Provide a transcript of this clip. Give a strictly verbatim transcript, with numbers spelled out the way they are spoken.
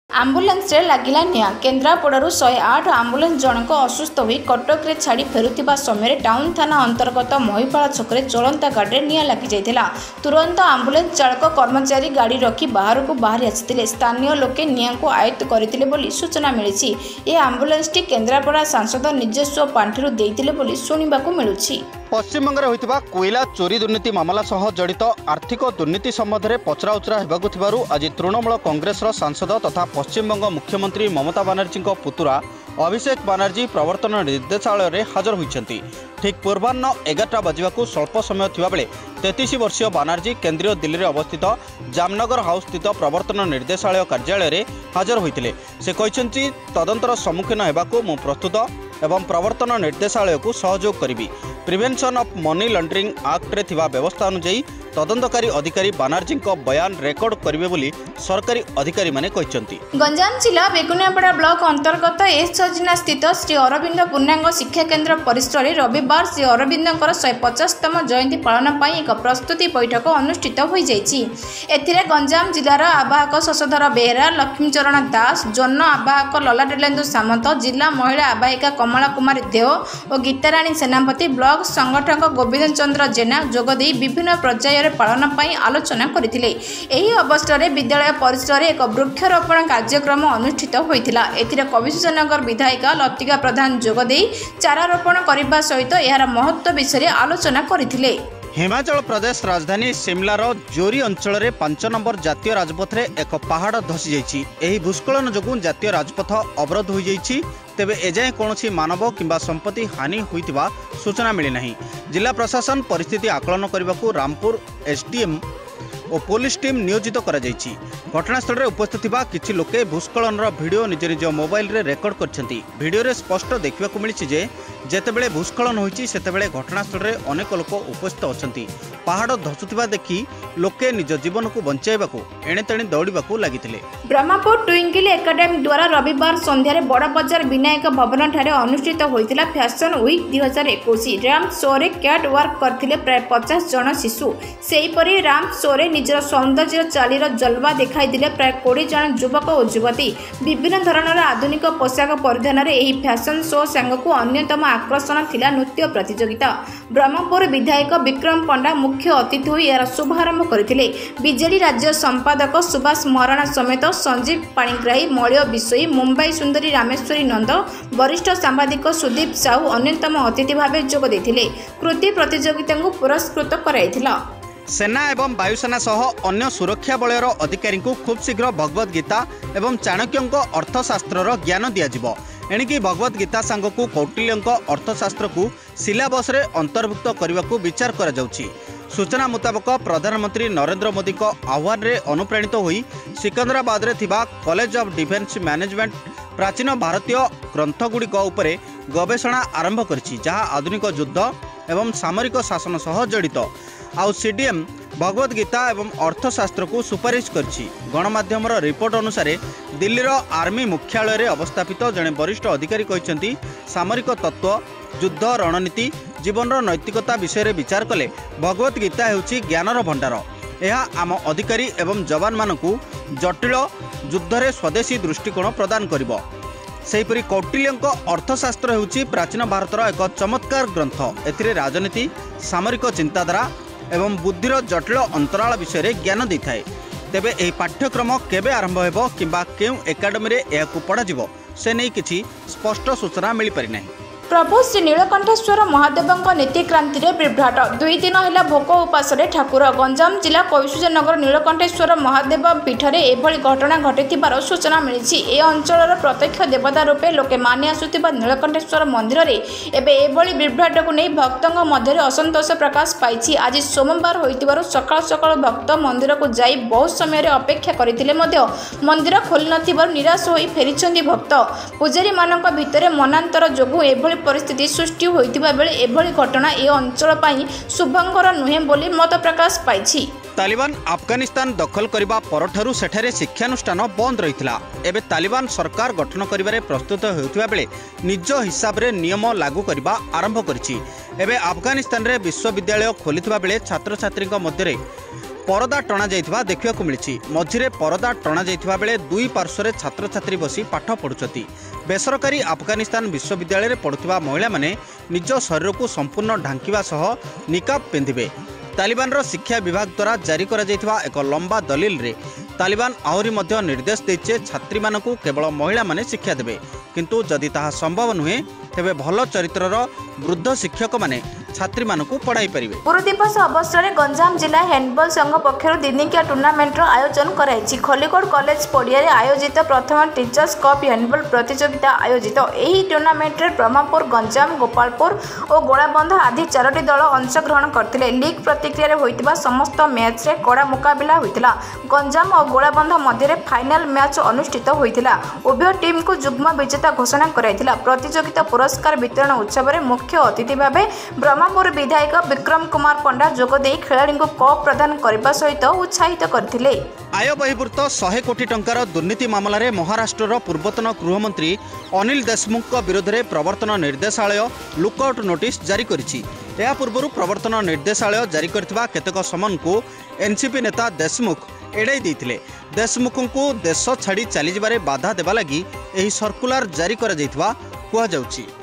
Ambulance रे लागिला निया केन्द्रापड़ारू शहे आठ आंबुलांस जनक असुस्थ होई कटक रे छाड़ी फेरुथिबा समय टाउन थाना अंतर्गत महिपाला छकरे चलंता गाड़ी निया लागी जाइथिला। तुरंत आंबुलांस चालक कर्मचारी गाड़ी रखी बाहर को बाहरी आसिथिले। स्थानीय लोके निया को आयत्त करथिले बोली सूचना मिलिछि। ए आंबुलांस टी केन्द्रापड़ा सांसद निजस्व पांठिरु देइथिले बोली सुनिबाकू मिलुछि। पश्चिमबंग होइतिबा कोयला चोरी दुर्नीति मामला सह जड़ित आर्थिक दुर्नीति संबंध में पचराउचरा हेबाकु थिबारु आज तृणमूल कांग्रेस सांसद तथा पश्चिमबंग मुख्यमंत्री ममता बानर्जी पुतुरा अभिषेक बानर्जी प्रवर्तन निर्देशालय में हाजर होइछंती। ठीक पूर्वाह्न एगारटा बजवाकू स्वल्प समय थिबा बेले तैंतीस वर्षीय बानर्जी केन्द्रीय दिल्ली में अवस्थित जामनगर हाउस स्थित प्रवर्तन निर्देशालय कार्यालय में हाजर होइतिले। से कहिसेंती तदंतर सम्मुखीन हेबाकू मु प्रस्तुत एवं प्रवर्तन निर्देशालय को सहयोग करी। Prevention of money laundering act रे थिबा व्यवस्था अनुसार तदंतकारी अधिकारी बानर्जी बयान रेकर्ड करिवे बोली सरकारी अधिकारी माने कहिसेंती। गंजाम जिला बेगुनियापड़ा ब्लॉक अंतर्गत एस सजना स्थित श्री अरविंद पूर्णांग शिक्षा केन्द्र परिसर में रविवार श्री अरविंदर शहे पचासतम जयंती पालन पर एक प्रस्तुति बैठक अनुष्ठित हो जाइछि। एथिरे गंजाम जिलार आवाहक शशधर बेहेरा, लक्ष्मीचरण दास, जन आवाहक ललाटेलेन्दु सामंत, जिला महिला आवाहिका कमला कुमारी देव और गीताराणी सेनापति, ब्लॉक संगठक गोविंद चंद्र जेना जोगदे विभिन्न पर्याय पालन पर आलोचना करथिले। एही अवसर में विद्यालय परिसर एक वृक्षारोपण कार्यक्रम अनुष्ठित होइथिला। एथिरे कविसूचनगर विधायिका लतिका प्रधान जोगदे चारारोपण करने सहित यार महत्व विषय आलोचना करथिले। हिमाचल प्रदेश राजधानी शिमलार जोरी अंचल में पांच नंबर जातीय राजपथ रे एक पहाड़ धसी जाइछि। एही भूस्खलन जोगु जातीय राजपथ अवरोध हो जाइछि। तेबे एजाए कौनसी मानव किंबा संपत्ति हानि होइतिबा सूचना मिली नहीं। जिला प्रशासन परिस्थिति आकलन करने को रामपुर एसडीएम और पुलिस टीम नियोजित करा जाइछि। घटनास्थल में उपस्थित थिबा किछि लोके भूस्खलन वीडियो निज निज मोबाइल रे रेकर्ड करछंती। वीडियो रे स्पष्ट देखिबा को मिलिछि जे जेतेबेले भूस्खलन होइछि सेतेबेले घटनास्थल में अनेक लोक उपस्थित अछंती। पहाड़ धसुथिबा देखि लोके निज जीवन को बंचाइबाकू एणे तेणे दौड़िबाकू लागिथिले। ब्रह्मपुर ट्विंकल एकाडेमी द्वारा रविवार संध्यारे बड़ बजार विनायक भवन ठारे अनुष्ठित होइतिला फैशन वीक दो हज़ार इक्कीस। रैम्प शो रे कैट वर्क करथिले प्राय पचास जन शिशु। सेहीपरि रैम्प शो रे निजर सौंदर्य चालीर जलवा देखाई दिले प्राय बीस जन युवक और युवती। विभिन्न धरणर आधुनिक पोशाक परिधान रे एही फैशन शो सांगकू अन्यतम आकर्षण थिला नृत्य प्रतियोगिता। ब्रह्मपुर विधायक विक्रम पंडा मुख्य अतिथि होई यार शुभारंभ करथिले। बीजेडी राज्य संपादक सुभाष महाराणा समेत संजीव पाणिग्राही, मलय बिशोई, मुंबई सुंदरी रामेश्वरी नंद, वरिष्ठ सांबादिक सुदीप साहू अन्यतम अतिथि भावे जोग देथिले। कृति प्रतियोगिता को पुरस्कृत कराइथिला। सेना एवं वायुसेना सह अन्य सुरक्षा बलयर अधिकारी को खूब शीघ्र भगवत गीता एवं चाणक्यंक अर्थशास्त्र ज्ञान दियाजिबो। एणिकी भगवत गीता सांगकू कौटिल्यंक अर्थशास्त्र को सिलेबस रे अंतर्भुक्त करने को विचार करा जाउछि। सूचना मुताबक प्रधानमंत्री नरेंद्र मोदी को आह्वान रे अनुप्राणित होई सिकंदराबाद रे थिबा कॉलेज ऑफ डिफेंस मैनेजमेंट प्राचीन भारतीय ग्रंथगुड़िक उपरे गवेषणा आरंभ करिछि, जहां आधुनिक युद्ध एवं सामरिक शासन सह जड़ित। आउ सीडीएम भगवत गीता एवं अर्थशास्त्र को सुपारिश करछि। गणमाध्यम रिपोर्ट अनुसार दिल्लीर आर्मी मुख्यालय रे अवस्थापित जड़े वरिष्ठ अधिकारी कहिसेंती सामरिक तत्व, युद्ध रणनीति, जीवन नैतिकता विषय रे विचार कले भगवत गीता हेउछि ज्ञानर भंडार। यह आम अधिकारी एवं जवान मानकू जटिल युद्धरे स्वदेशी दृष्टिकोण प्रदान करिबो। सेहीपरि कौटिल्यंक अर्थशास्त्र हेउछि प्राचीन भारतर एक चमत्कार ग्रंथ। एथिरे राजनीति, सामरिक चिंताधारा एवं बुद्धिर जटिल अंतराल विषय रे ज्ञान देइथाय। तेबे एही पाठ्यक्रम केबे आरंभ हेबो किंबा केउ एकाडेमी रे एहाकू पढ़ाजिबो से नै किछि स्पष्ट सूचना मिली पारि नाही। प्रभु श्री नीलकंठेश्वर महादेव नीतिक्रांति विभ्राट दुई दिन है भोक उपास ठाकुर। गंजाम जिला कविसूचनगर नीलकंठेश्वर महादेव पीठरे एभली घटना घटिथिबार सूचना मिली। ए अंचल प्रत्यक्ष देवता रूपे लोके मानि आसुथिबा नीलकंठेश्वर मंदिर रे एबे एभली विभ्राट को नहीं भक्तों मध्य असंतोष प्रकाश पाई। आज सोमवार होइतिबारु सकाळ सकाळ भक्त मंदिर को जाई बहुत समय अपेक्षा करथिले मध्य मंदिर खोली नथिबारु निराश होई फेरिछन्ती भक्त। पूजारी मानक भितरे मनांतर जोगु एभली परिस्थिति सृष्टि होइतिबा बेले एभली घटना ए अंचल पई शुभंकर नुहे बोली मत प्रकाश पाइछि। तालिबान अफगानिस्तान दखल करबा परठारु सेठारे शिक्षानुष्ठान बंद रहितला। एबे तालिबान सरकार गठन करिबारे प्रस्तुत होउथिबा बेले निज हिसाब रे नियम लागू करबा आरंभ करिछि। एबे अफगानिस्तान रे विश्वविद्यालय खोलिथिबा बेले छात्र छात्रीक मध्य परदा टणा जाइथिबा देखिବାକୁ मिलिछि। मझिरे परदा टणा जाइथिबा बेले दुई पार्श्वरे छात्र छात्री बसी पाठ पढुछथि। बेसरकारी अफगानिस्तान विश्वविद्यालय पढ़ुवा महिला माने निज शरीर को संपूर्ण ढांकिबा सह निकाब पिंधिबे। तालिबान रो शिक्षा विभाग द्वारा जारी करा जाइथिबा एक लंबा दलिल रे तालिबान आहुरी मध्य निर्देश दैछे छात्री मानकू केवल महिला माने शिक्षा देबे, किंतु जदि ताहा संभव नुहे तेबे भल चरित्रर वृद्ध शिक्षक माने छात्री मानकू पढ़ाई परिबे। गुरु दिवस अवसर में गंजाम जिला हैंडबॉल संघ पक्षर दिनिकिया टूर्नामेंटर आयोजन कराई। खलिकोट कॉलेज पड़िया आयोजित प्रथम टीचर्स कप हैंडबॉल प्रतियोगिता आयोजित। यही टूर्नामेंट में ब्रह्मपुर, गंजाम, गोपालपुर और गोलाबंध आदि चारोटी दल अंशग्रहण करते। लीग प्रतिक्रिया होता समस्त मैच रे कड़ा मुकाबला होता। गंजाम और गोलाबंध मध्य फाइनाल मैच अनुष्ठित होता। उभय टीम को युग्म विजेता घोषणा कराइथिला। प्रतियोगिता पुरस्कार वितरण उत्सव में मुख्य अतिथि भाव ब्रह्मपुर विधायक विक्रम कुमार पंडा जोगदे खेलाड़ी को कप प्रदान करने सहित उत्साहित करथिले। आय बहिर्भूत सौ कोटी टंकार दुर्नीति मामलें महाराष्ट्र पूर्वतन गृहमंत्री अनिल देशमुख विरोध में प्रवर्तन निर्देशालय लुकआउट नोटिस जारी करिछि। या पूर्व प्रवर्तन निर्देशालय जारी करथिबा केतक समन को एनसीपी नेता देशमुख एड़ाई देइथिले। देशमुख को देश छाड़ी चली जिबारे बाधा देबा लगी एही सर्कुलर जारी करा जाइथिबा कुहा जाउछि।